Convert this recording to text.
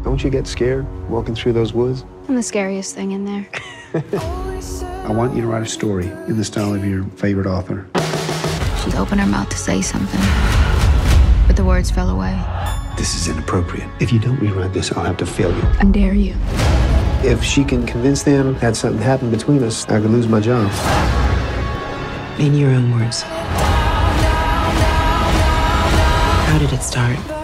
Don't you get scared walking through those woods? I'm the scariest thing in there. I want you to write a story in the style of your favorite author. She opened her mouth to say something, but the words fell away. This is inappropriate. If you don't rewrite this, I'll have to fail you. I dare you. If she can convince them that something happened between us, I could lose my job. In your own words, how did it start?